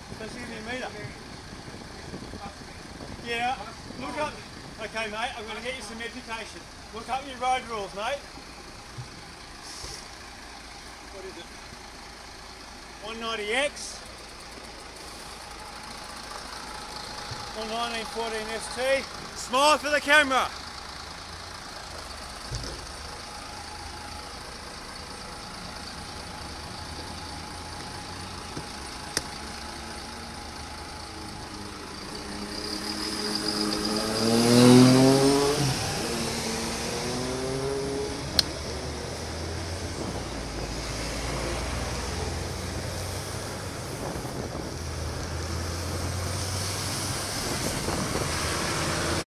So give me a metre. Yeah, look up. Okay, mate, I'm going to get you some education. Look up your road rules, mate. What is it? 190X. 1914 ST. Smile for the camera.